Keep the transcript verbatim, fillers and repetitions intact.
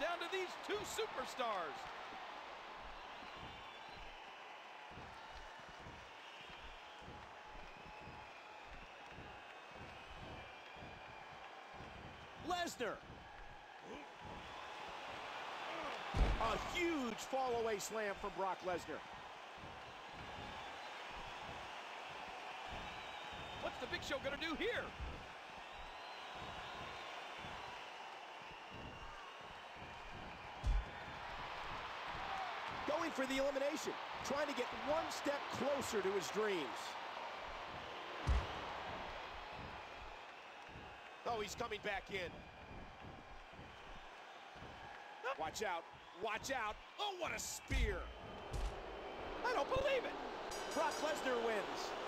down to these two superstars. Lesnar. A huge fall-away slam from Brock Lesnar. What's the Big Show gonna do here? Going for the elimination, trying to get one step closer to his dreams. Oh, he's coming back in. Watch out, watch out. Oh, what a spear. I don't believe it. Brock Lesnar wins.